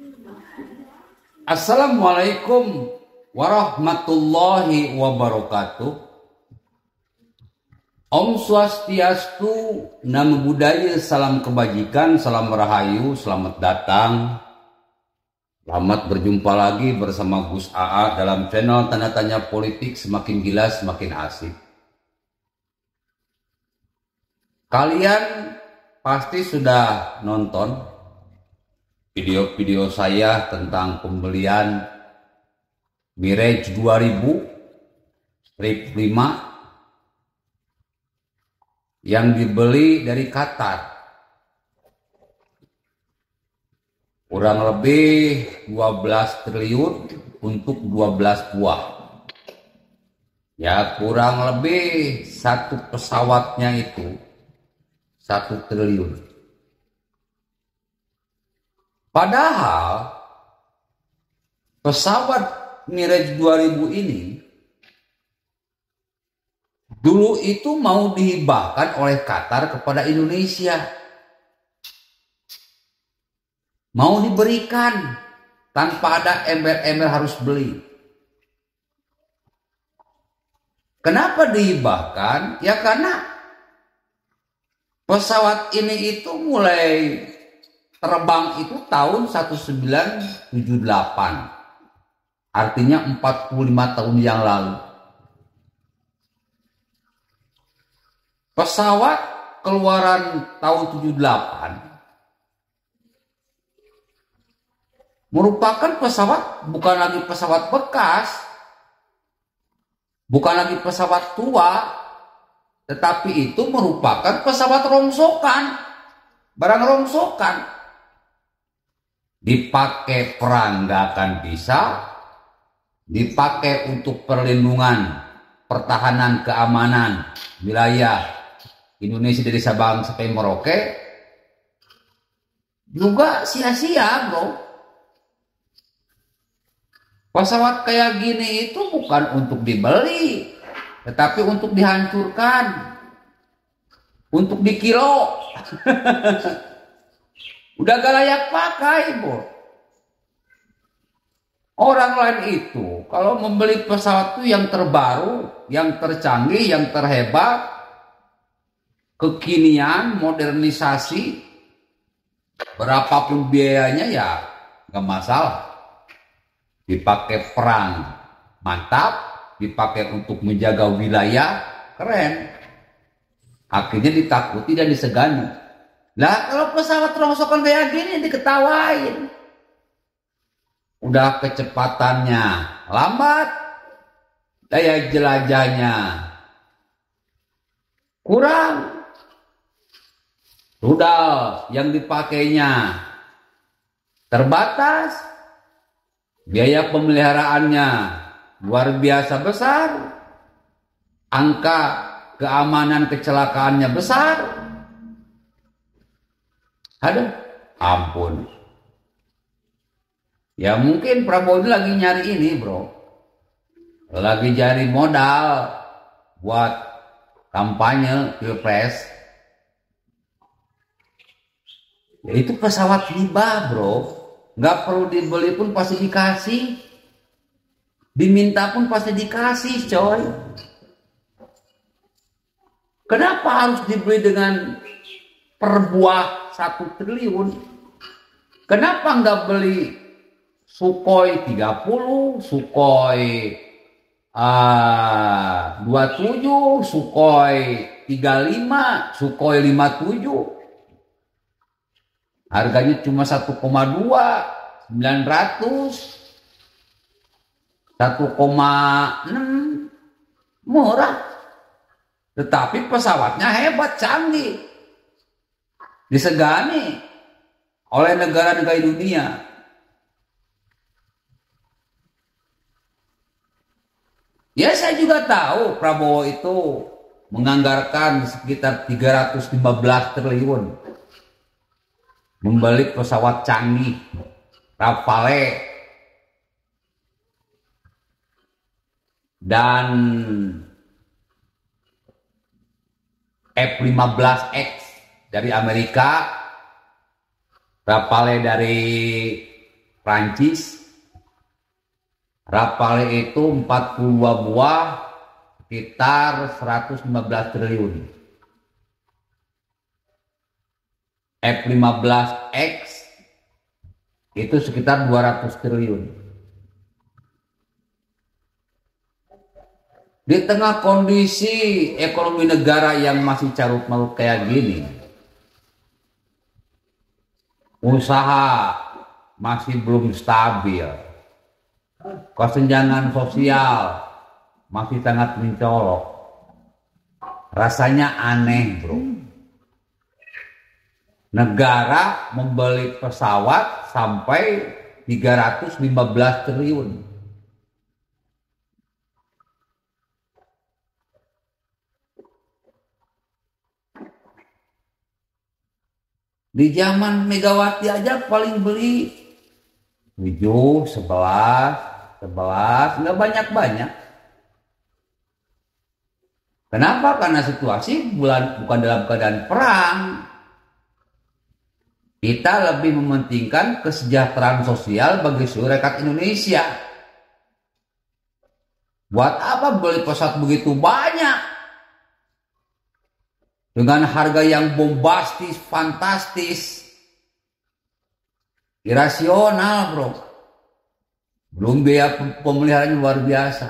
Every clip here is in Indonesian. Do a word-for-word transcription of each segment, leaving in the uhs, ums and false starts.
Assalamualaikum warahmatullahi wabarakatuh. Om Swastiastu, Namo Buddhaya, salam kebajikan, salam rahayu, selamat datang. Selamat berjumpa lagi bersama Gus A A dalam channel Tanda Tanya Politik, semakin gila semakin asik. Kalian pasti sudah nonton video-video saya tentang pembelian Mirage dua ribu strip lima yang dibeli dari Qatar. Kurang lebih dua belas triliun untuk dua belas buah. Ya, kurang lebih satu pesawatnya itu satu triliun. Padahal pesawat Mirage dua ribu ini dulu itu mau dihibahkan oleh Qatar kepada Indonesia. Mau diberikan tanpa ada embel-embel harus beli. Kenapa dihibahkan? Ya karena pesawat ini itu mulai terbang itu tahun seribu sembilan ratus tujuh puluh delapan. Artinya empat puluh lima tahun yang lalu. Pesawat keluaran tahun tujuh puluh delapan merupakan pesawat, bukan lagi pesawat bekas, bukan lagi pesawat tua, tetapi itu merupakan pesawat rongsokan, barang rongsokan. Dipakai perang nggak akan bisa, dipakai untuk perlindungan, pertahanan, keamanan wilayah Indonesia dari Sabang sampai Merauke juga sia-sia, bro. Pesawat kayak gini itu bukan untuk dibeli, tetapi untuk dihancurkan, untuk dikilo. Udah gak layak pakai, bro. Orang lain itu kalau membeli pesawat itu yang terbaru, yang tercanggih, yang terhebat, kekinian, modernisasi, berapapun biayanya ya gak masalah. Dipakai perang, mantap. Dipakai untuk menjaga wilayah, keren. Akhirnya ditakuti dan disegani. Lah kalau pesawat rongsokan kayak gini diketawain. Udah kecepatannya lambat, daya jelajahnya kurang, rudal yang dipakainya terbatas, biaya pemeliharaannya luar biasa besar, angka keamanan kecelakaannya besar. Aduh, ampun. Ya mungkin Prabowo ini lagi nyari ini, bro. Lagi cari modal buat kampanye pilpres. Ya itu pesawat hibah, bro. Nggak perlu dibeli pun pasti dikasih. Diminta pun pasti dikasih, coy. Kenapa harus dibeli dengan per buah satu triliun? Kenapa nggak beli Sukhoi tiga puluh, Sukhoi uh, dua puluh tujuh, Sukhoi tiga puluh lima, Sukhoi lima puluh tujuh? Harganya cuma satu koma dua, sembilan ratus, satu koma enam, murah. Tetapi pesawatnya hebat, canggih, disegani oleh negara-negara dunia. Ya saya juga tahu Prabowo itu menganggarkan sekitar tiga ratus lima belas triliun membeli pesawat canggih Rafale dan F lima belas X dari Amerika, Rafale dari Prancis. Rafale itu empat puluh dua buah, sekitar seratus lima belas triliun. F lima belas X itu sekitar dua ratus triliun. Di tengah kondisi ekonomi negara yang masih carut-marut kayak gini, usaha masih belum stabil, kesenjangan sosial masih sangat mencolok. Rasanya aneh, bro. Negara membeli pesawat sampai tiga ratus lima belas triliun. Di zaman Megawati aja paling beli tujuh, sebelas, sebelas, nggak banyak-banyak. Kenapa? Karena situasi bukan, bukan dalam keadaan perang. Kita lebih mementingkan kesejahteraan sosial bagi seluruh rakyat Indonesia. Buat apa beli pesawat begitu banyak? Dengan harga yang bombastis, fantastis, irasional, bro. Belum biaya pemeliharaan luar biasa.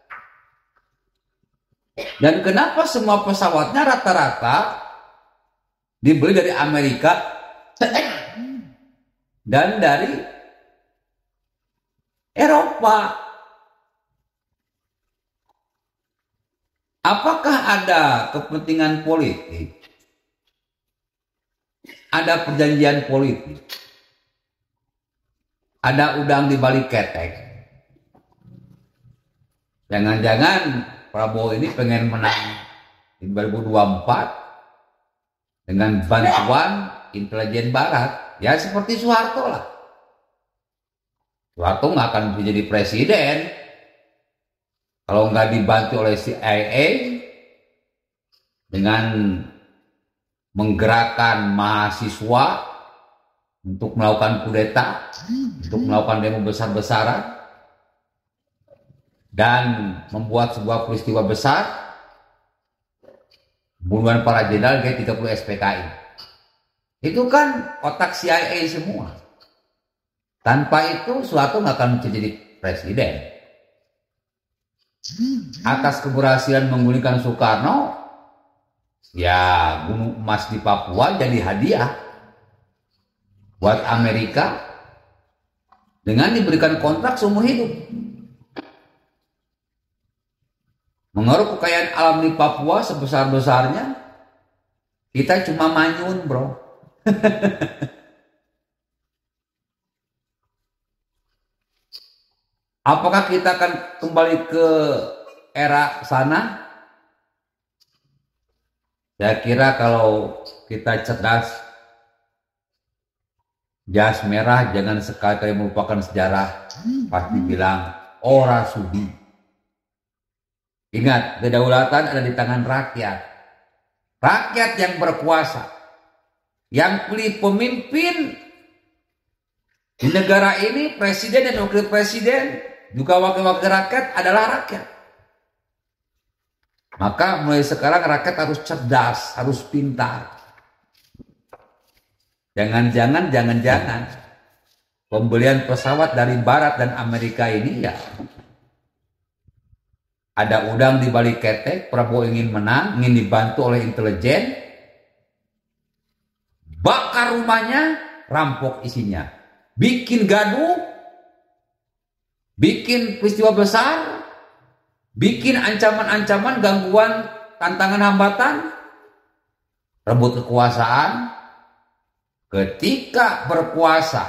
Dan kenapa semua pesawatnya rata-rata dibeli dari Amerika dan dari Eropa? Apakah ada kepentingan politik? Ada perjanjian politik? Ada udang di balik ketek? Jangan-jangan Prabowo ini pengen menang di dua ribu dua puluh empat dengan bantuan intelijen Barat. Ya seperti Soeharto lah. Soeharto nggak akan bisa jadi presiden kalau nggak dibantu oleh C I A dengan menggerakkan mahasiswa untuk melakukan kudeta, untuk melakukan demo besar-besaran, dan membuat sebuah peristiwa besar, pembunuhan para jenderal G tiga puluh S P K I. Itu kan otak C I A semua. Tanpa itu Soeharto nggak akan bisa jadi presiden. Atas keberhasilan menggulingkan Soekarno, ya gunung emas di Papua jadi hadiah buat Amerika dengan diberikan kontrak seumur hidup. Mengeruk kekayaan alam di Papua sebesar-besarnya, kita cuma manyun, bro. Apakah kita akan kembali ke era sana? Saya kira kalau kita cerdas, jas merah jangan sekali-kali melupakan sejarah. Pasti bilang, ora sudi. Ingat, kedaulatan ada di tangan rakyat. Rakyat yang berkuasa. Yang pilih pemimpin di negara ini, presiden dan wakil presiden, juga wakil-wakil rakyat adalah rakyat. Maka mulai sekarang rakyat harus cerdas, harus pintar. Jangan-jangan, jangan-jangan pembelian pesawat dari Barat dan Amerika ini ya ada udang di balik ketek. Prabowo ingin menang, ingin dibantu oleh intelijen, bakar rumahnya, rampok isinya, bikin gaduh, bikin peristiwa besar, bikin ancaman-ancaman, gangguan, tantangan, hambatan, rebut kekuasaan. Ketika berkuasa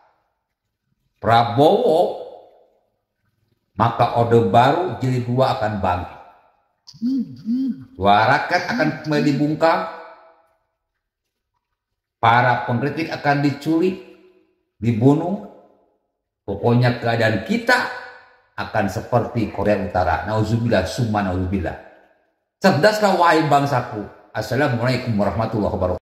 Prabowo, maka Orde Baru jilid dua akan bangkit. Suara rakyat akan kembali dibungkam. Para pengkritik akan diculik, dibunuh. Pokoknya keadaan kita akan seperti Korea Utara. Nauzubillah, summa nauzubillah. Cerdaslah wahai bangsaku. Assalamualaikum warahmatullahi wabarakatuh.